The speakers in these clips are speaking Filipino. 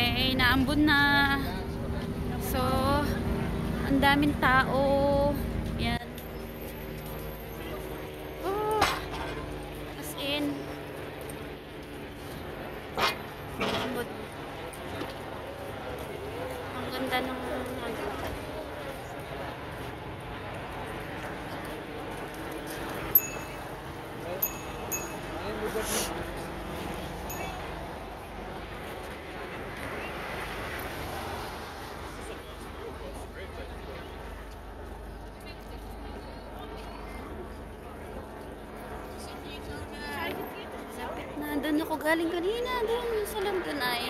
ay naambon na. So, ang daming tao. Yan. Oh, as in. Naambon. Ang ganda ng doon ako galing kanina, doon sa London ay.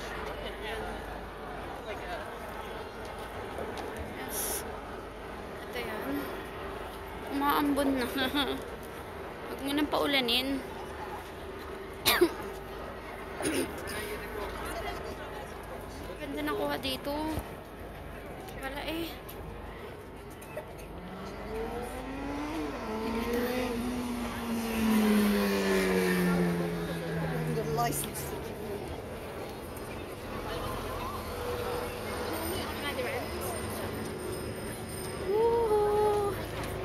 Yes. Ito yan. Umaambon na. Huwag mo nang paulanin. Ganda nakuha dito. Wala eh. License. Woohoo!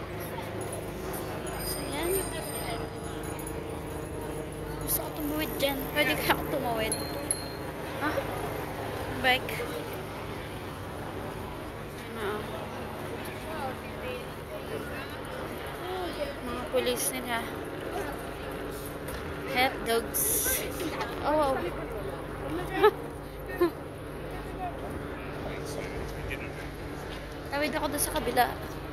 So yan. Gusto ko tumuwid dyan. Pwede kaya ako tumawid. Ha? Bike. Ano? Mga pulis nila. Hot dogs. Oh. Tawid ako doon sa kabila.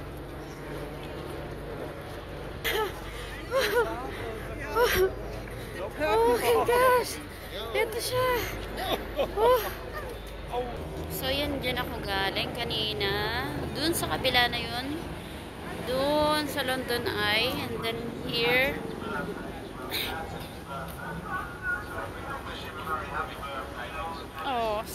Oh my gosh. Ito siya. Oh. So yan, dyan ako galing kanina. Doon sa kabila na yun. Doon sa London Eye. And then here. Oh.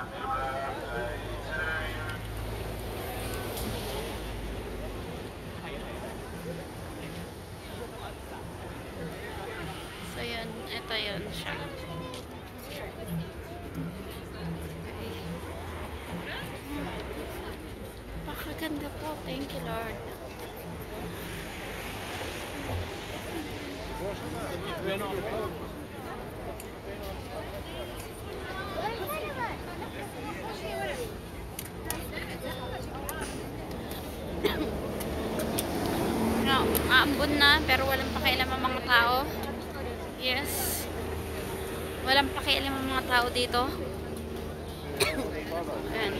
So yun, ito yun siya. Okay. Pakaganda po. Thank you, Lord. No, aambon na pero walang pakialam ang mga tao. Yes. Walang pakialam ang mga tao dito. Ayan.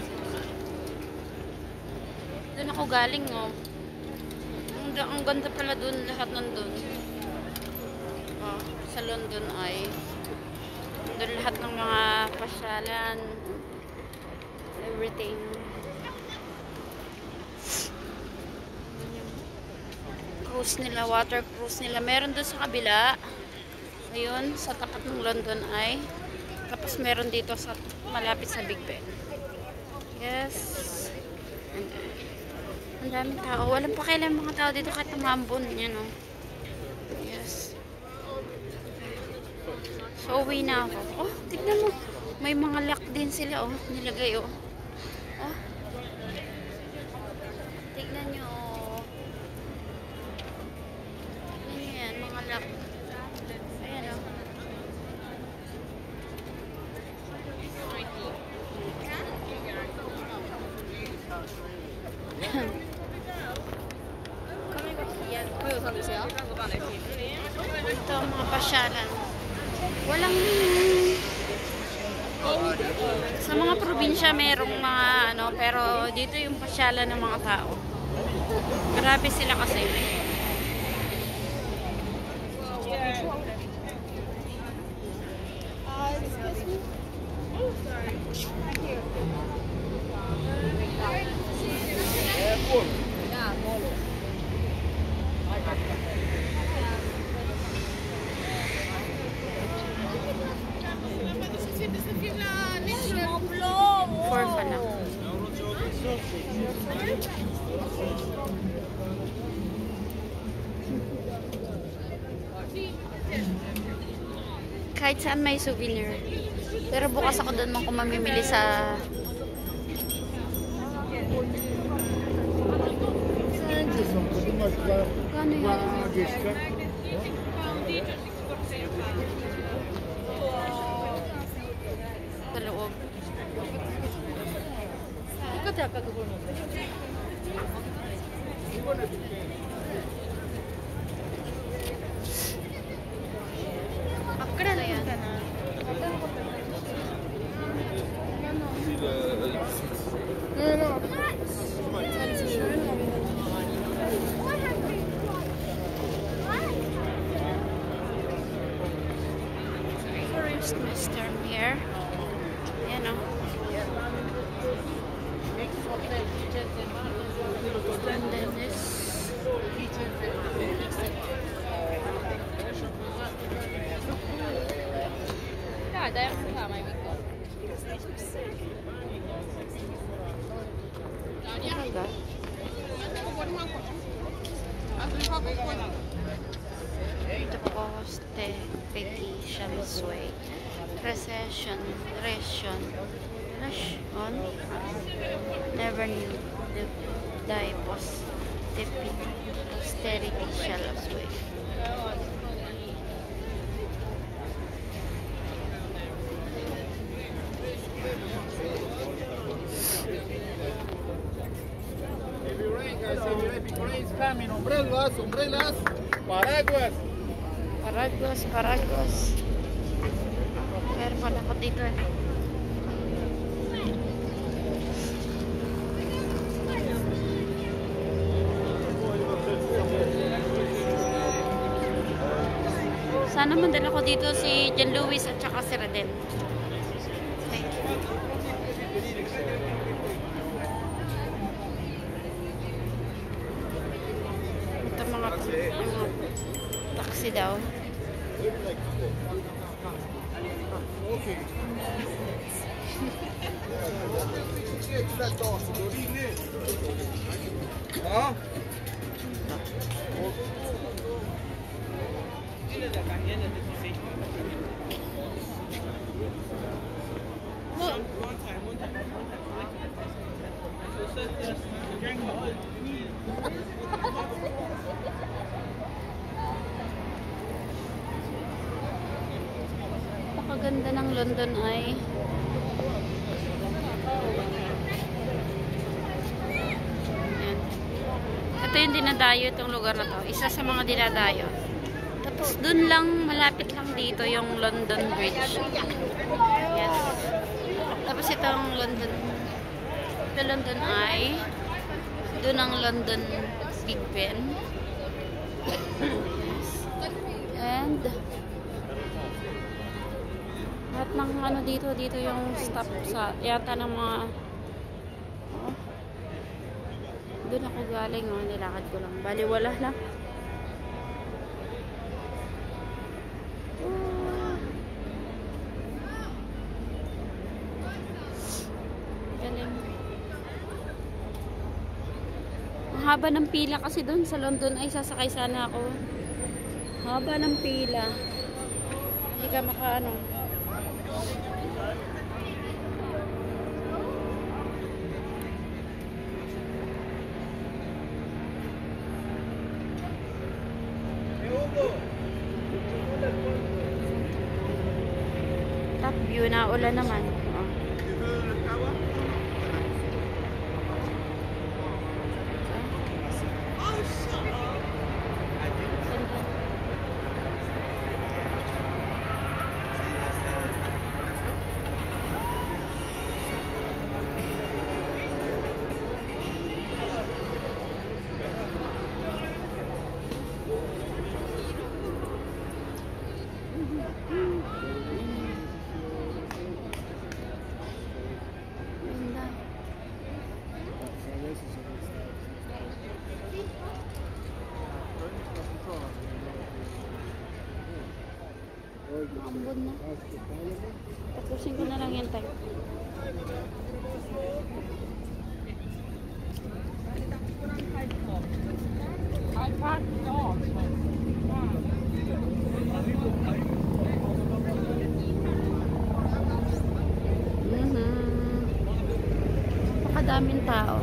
Doon ako galing, oh. Ang ganda pala doon, lahat nandun. Oh, sa London ay doon lahat ng mga pasyalan, everything. Cruise nila, water cruise nila. Meron doon sa kabila. Ayun, sa tapat ng London Eye. Tapos meron dito sa malapit sa Big Ben. Yes. Ang daming tao. Walang pakialam mga tao dito kahit namambon. Yan, oh. Yes. So, uwi na ako. Oh, tignan mo. May mga lock din sila, oh. Nilagay, oh. Oh. Tignan nyo, oh. Tignan nyo yan, mga lock. Ayan, oh. Ito ang mga pasyalan. Walang sa mga probinsya merong mga ano, pero dito yung pasyalan ng mga tao. Grabe sila kasi. For pa lang. Kahit saan may souvenir. Pero bukas ako doon kung mamimili sa kano yan? Sa loob. Akra na yan. First midterm here. Yan o. And then this. Ito po, Peggy Shamsway. Recession, never knew the diapos, the posterity shallows way. Coming, umbrellas, Paraguas. Meron pala ako dito eh. Sana mandala ko dito si John Lewis at saka si Redel. Okay. Ito mga taxi daw. Napakaganda ng London ay. Ayan. Ito yung dinadayo, itong lugar na to. Isa sa mga dinadayo. Tapos dun lang, malapit lang dito yung London Bridge. Yes. Tapos itong London, ito London Eye. Dun ang London Big Ben. Yes. And lahat ng ano dito yung stop sa yata ng mga doon ako galing, nilakad ko lang. Bali wala lang. Galing. Ang haba ng pila kasi doon sa London ay sasakay sana ako. Haba ng pila. Hindi ka makaano. Top view na ulan naman. Ambon na. Tapusin ko na lang yan tayo. daming tao.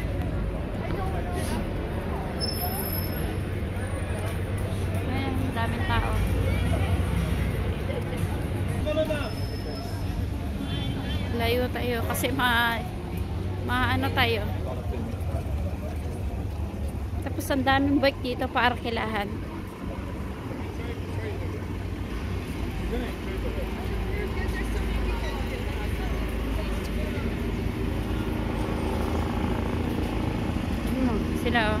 Ayan, daming tao. Layo tayo kasi maano tayo. Tapos ang daming bike dito para kilahan. Sila oh.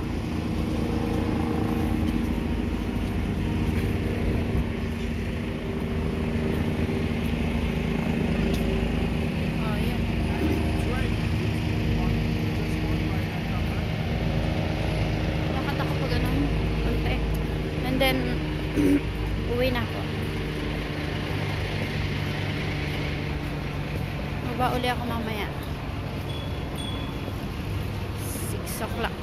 Oh, yan. Lakad ako pa ganun. Konti. And then, uwi na ako. Baba uli ako mamaya. 6 o'clock.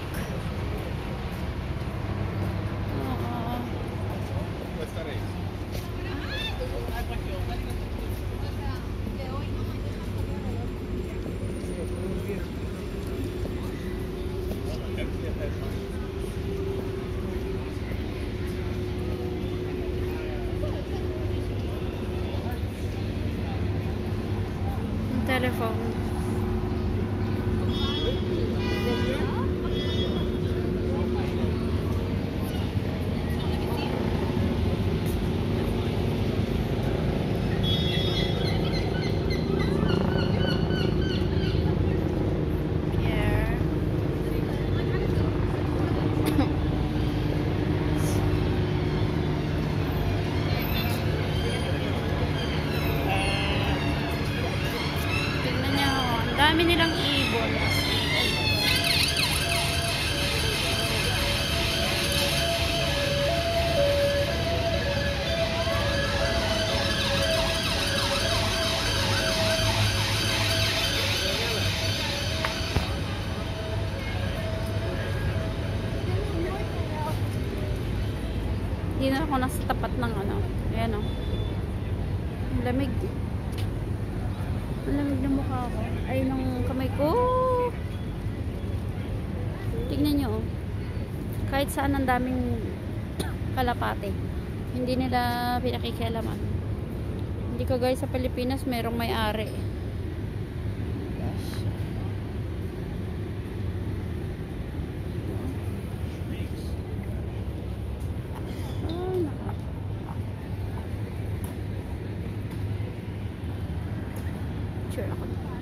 Telephone. Dami nilang ibon. Hindi na ako nasa tapat ng ano. Ayan o. Ang lamig. Ang lamig ng mukha ko. Ay, ng kamay ko. Tignan nyo. Kahit saan ang daming kalapate. Hindi nila pinakikialaman. Hindi ko guys sa Pilipinas merong may-ari. Gosh. Oh, naka. Sure ako.